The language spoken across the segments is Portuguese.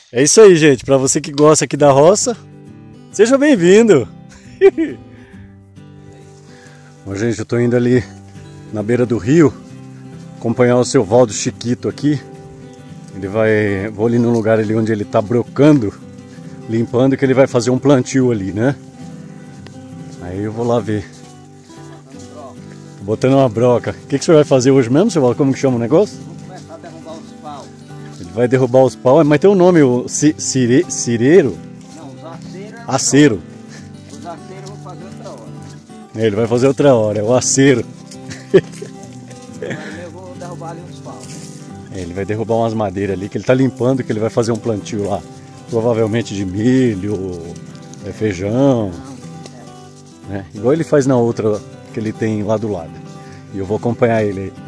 É isso aí, gente. Para você que gosta aqui da roça, seja bem-vindo. Bom, gente, eu tô indo ali na beira do rio acompanhar o seu Valdo Chiquito aqui. Vou ali no lugar ali onde ele tá brocando, limpando, que ele vai fazer um plantio ali, né? Aí eu vou lá ver. Tô botando uma broca. O que o senhor vai fazer hoje mesmo, seu Valdo? Como que chama o negócio? Vamos começar a derrubar os paus. Ele vai derrubar os paus, mas tem um nome, o cireiro? Não, os aceiros. Aceiro. Os aceiros eu vou fazer outra hora. Ele vai fazer outra hora, é o aceiro. Agora eu vou derrubar ali uns paus. Ele vai derrubar umas madeiras ali que ele tá limpando, que ele vai fazer um plantio lá. Provavelmente de milho, feijão, né? Igual ele faz na outra que ele tem lá do lado. E eu vou acompanhar ele aí.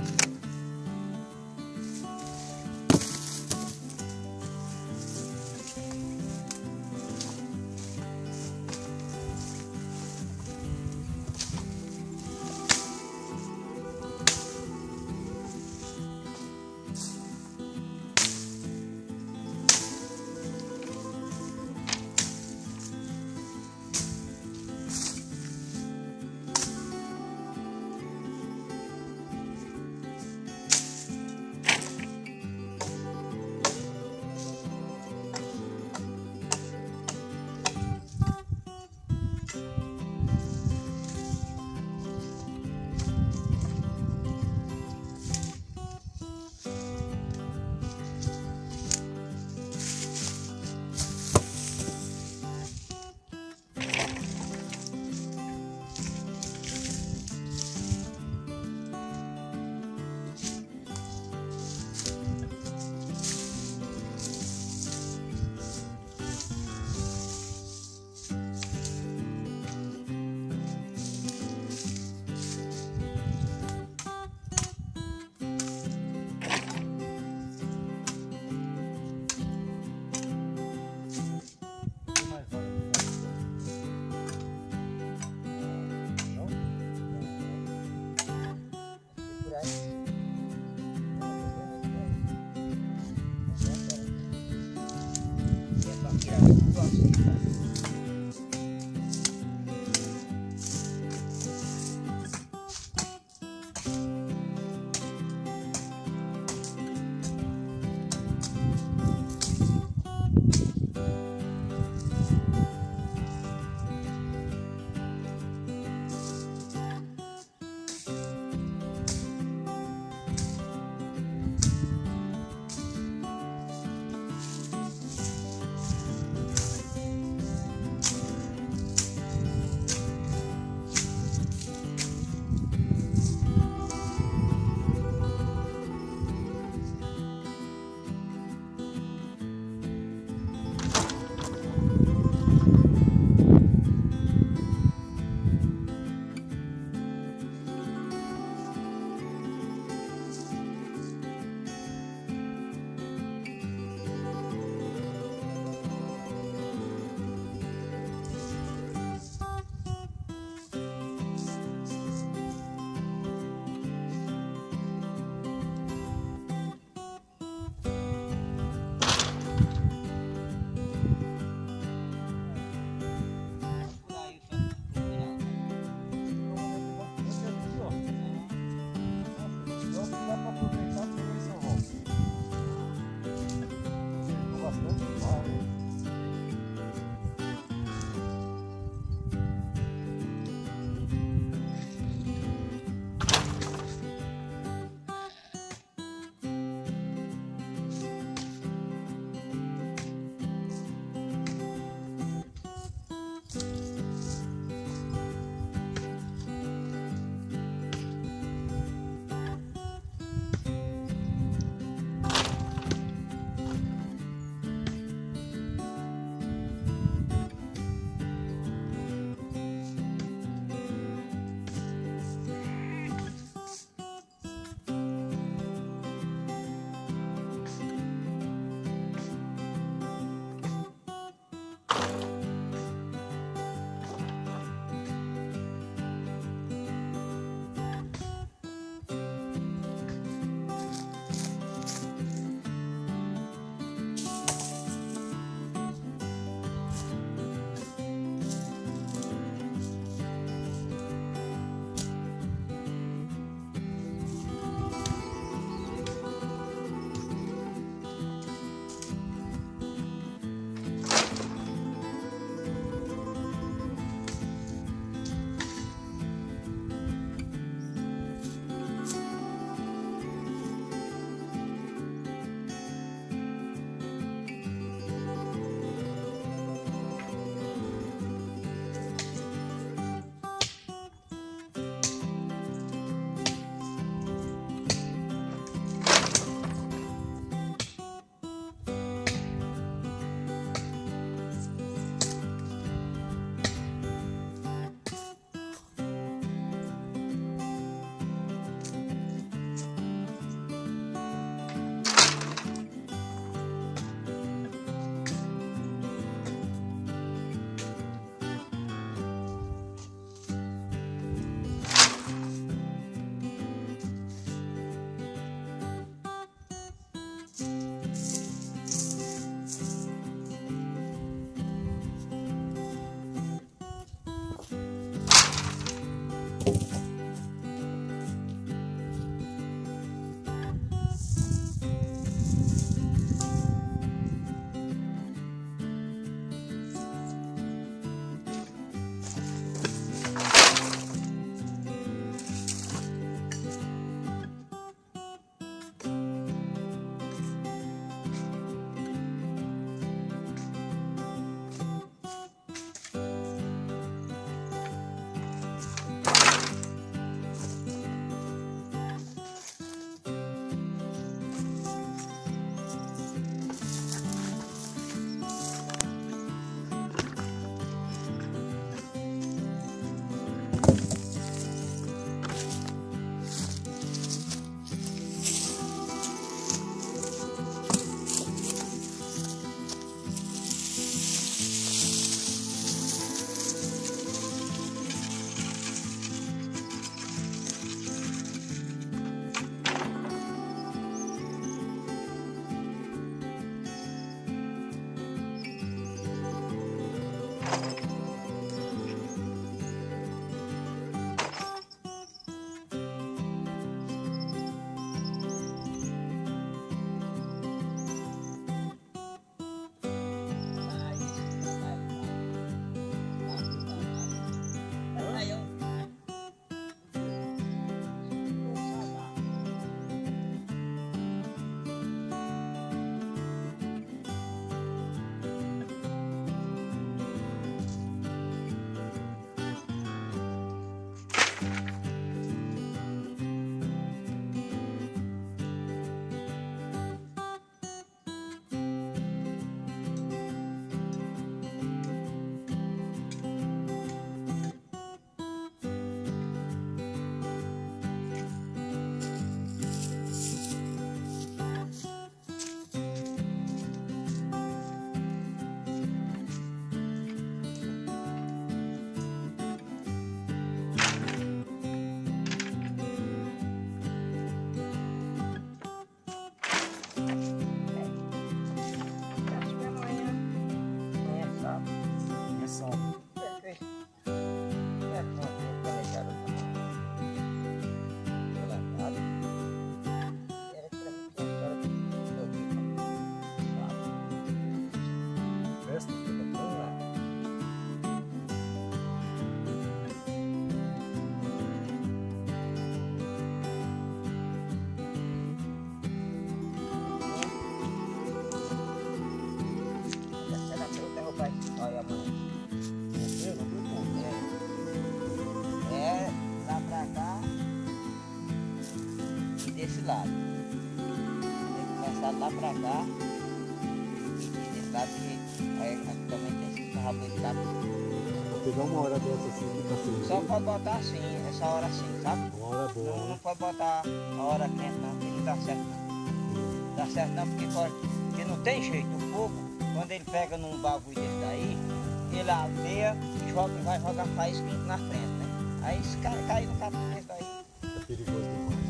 desse lado. Tem que começar lá pra cá. E desse lado que aí aqui também tem esse rabo desse lado. Vou pegar uma hora dessa assim que tá sem. Só pode botar assim, essa hora assim, sabe? Uma hora boa. Não pode botar a hora quente não, porque não dá certo não. Dá certo não, porque não tem jeito. O fogo, quando ele pega num bagulho desse daí, ele aveia, vai jogar faísca na frente, né? Aí esse cara cai no capim desse daí. É perigoso demais.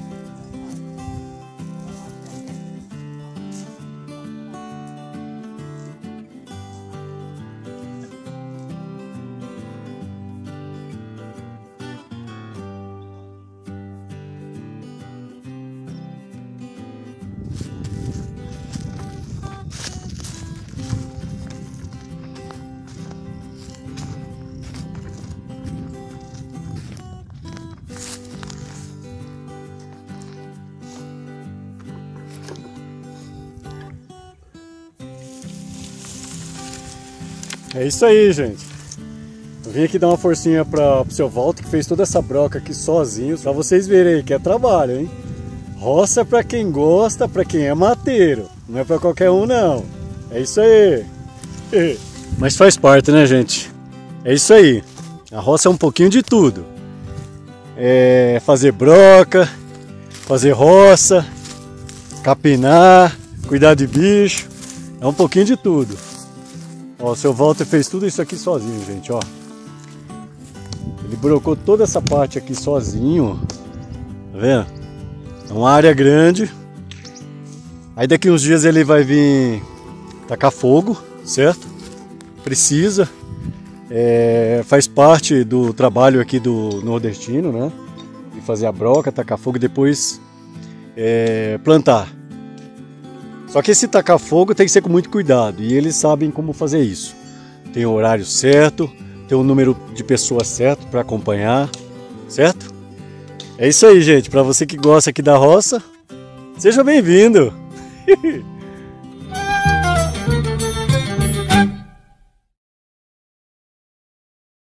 É isso aí, gente. Eu vim aqui dar uma forcinha para o seu Walter, que fez toda essa broca aqui sozinho, para vocês verem aí que é trabalho, hein? Roça é para quem gosta, para quem é mateiro, não é para qualquer um não. É isso aí. Mas faz parte, né, gente? É isso aí. A roça é um pouquinho de tudo. É fazer broca, fazer roça, capinar, cuidar de bicho, é um pouquinho de tudo. Ó, o seu Walter fez tudo isso aqui sozinho, gente, ó. Ele brocou toda essa parte aqui sozinho, tá vendo? É uma área grande. Aí daqui uns dias ele vai vir tacar fogo, certo? Precisa. Faz parte do trabalho aqui do nordestino, né? De fazer a broca, tacar fogo e depois plantar. Só que esse tacar fogo tem que ser com muito cuidado e eles sabem como fazer isso. Tem o horário certo, tem o número de pessoas certo para acompanhar, certo? É isso aí, gente. Para você que gosta aqui da roça, seja bem-vindo!